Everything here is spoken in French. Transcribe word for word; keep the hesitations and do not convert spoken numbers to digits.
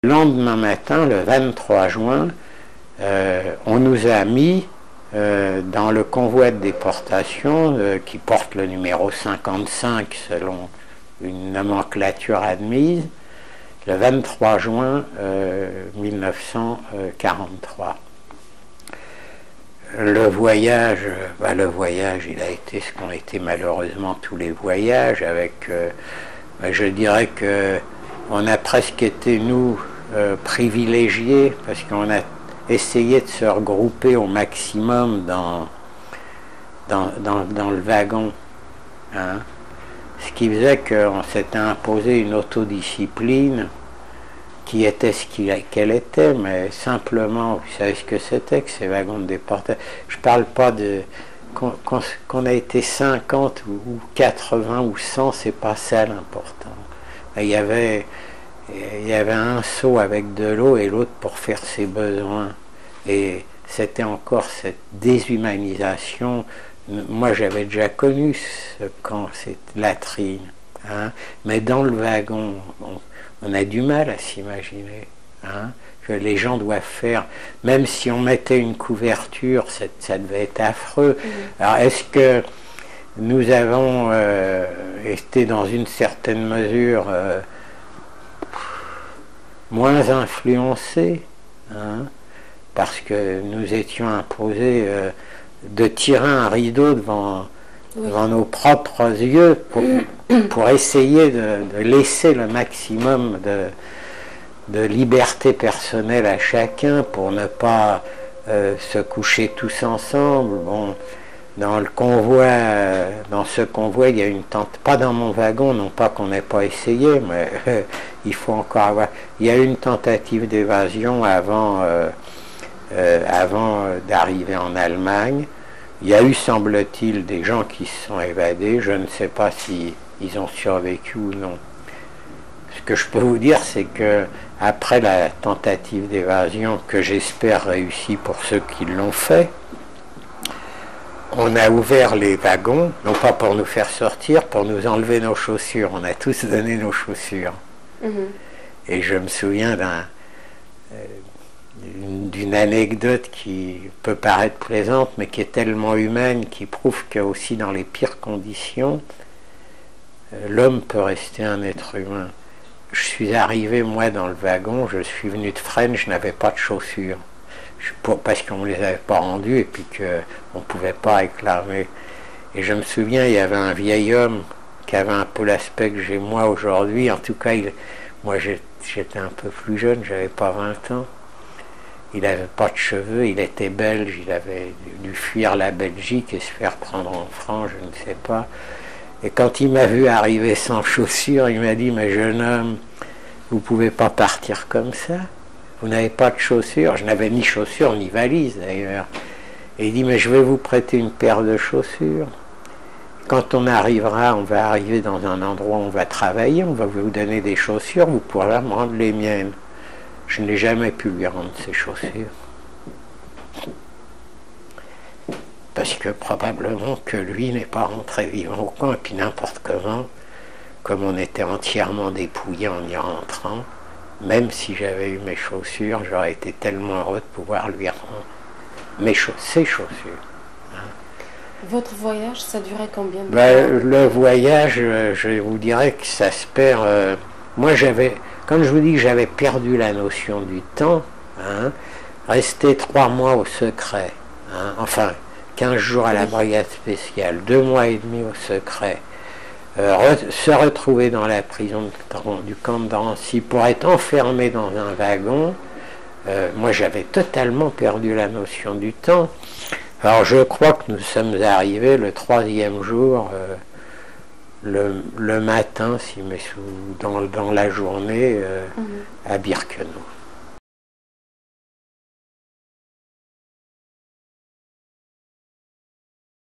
Le lendemain matin, le vingt-trois juin, euh, on nous a mis euh, dans le convoi de déportation euh, qui porte le numéro cinquante-cinq selon une nomenclature admise, le vingt-trois juin euh, mille neuf cent quarante-trois. Le voyage, bah le voyage, il a été ce qu'ont été malheureusement tous les voyages, avec, euh, bah je dirais que on a presque été, nous, euh, privilégiés, parce qu'on a essayé de se regrouper au maximum dans, dans, dans, dans le wagon. Hein. Ce qui faisait qu'on s'était imposé une autodiscipline qui était ce qu'elle était, mais simplement, vous savez ce que c'était que ces wagons de déportation. Je ne parle pas de qu'on qu'on a été cinquante ou quatre-vingts ou cent, c'est pas ça l'important. Il y avait, il y avait un seau avec de l'eau et l'autre pour faire ses besoins. Et c'était encore cette déshumanisation. Moi, j'avais déjà connu ce camp, cette latrine. Hein, mais dans le wagon, on, on a du mal à s'imaginer hein, que les gens doivent faire, même si on mettait une couverture, ça, ça devait être affreux. Mmh. Alors, est-ce que nous avons euh, été dans une certaine mesure euh, moins influencés hein, parce que nous étions imposés euh, de tirer un rideau devant... Oui. devant nos propres yeux pour, pour essayer de, de laisser le maximum de, de liberté personnelle à chacun pour ne pas euh, se coucher tous ensemble. Bon, dans le convoi, euh, dans ce convoi, il y a une tente, pas dans mon wagon, non pas qu'on n'ait pas essayé, mais euh, il faut encore avoir. Il y a eu une tentative d'évasion avant, euh, euh, avant d'arriver en Allemagne. Il y a eu, semble-t-il, des gens qui se sont évadés. Je ne sais pas si ils ont survécu ou non. Ce que je peux vous dire, c'est que après la tentative d'évasion, que j'espère réussie pour ceux qui l'ont fait, on a ouvert les wagons, non pas pour nous faire sortir, pour nous enlever nos chaussures. On a tous donné nos chaussures. Mmh. Et je me souviens d'un... Euh, d'une anecdote qui peut paraître plaisante, mais qui est tellement humaine, qui prouve que aussi dans les pires conditions, l'homme peut rester un être humain. Je suis arrivé, moi, dans le wagon, je suis venu de Fresnes, je n'avais pas de chaussures, je, pour, parce qu'on ne les avait pas rendues et puis qu'on ne pouvait pas réclamer. Et je me souviens, il y avait un vieil homme qui avait un peu l'aspect que j'ai moi aujourd'hui, en tout cas, il, moi j'étais un peu plus jeune, j'avais pas vingt ans. Il n'avait pas de cheveux, il était belge, il avait dû fuir la Belgique et se faire prendre en France, je ne sais pas. Et quand il m'a vu arriver sans chaussures, il m'a dit « Mais jeune homme, vous ne pouvez pas partir comme ça, vous n'avez pas de chaussures. » Je n'avais ni chaussures ni valise d'ailleurs. Et il dit « Mais je vais vous prêter une paire de chaussures. Quand on arrivera, on va arriver dans un endroit où on va travailler, on va vous donner des chaussures, vous pourrez me rendre les miennes. » Je n'ai jamais pu lui rendre ses chaussures. Parce que probablement que lui n'est pas rentré vivant au camp, et puis n'importe comment, comme on était entièrement dépouillé en y rentrant, même si j'avais eu mes chaussures, j'aurais été tellement heureux de pouvoir lui rendre mes cha ses chaussures. Hein. Votre voyage, ça durait combien de temps? Ben, le voyage, je vous dirais que ça se perd... Euh, moi j'avais... Comme je vous dis que j'avais perdu la notion du temps, hein, rester trois mois au secret, hein, enfin quinze jours à la brigade spéciale, deux mois et demi au secret, euh, re se retrouver dans la prison de, du camp de Drancy pour être enfermé dans un wagon, euh, moi j'avais totalement perdu la notion du temps. Alors je crois que nous sommes arrivés le troisième jour, euh, Le, le matin, si mes sous, dans, dans la journée, euh, mmh. à Birkenau.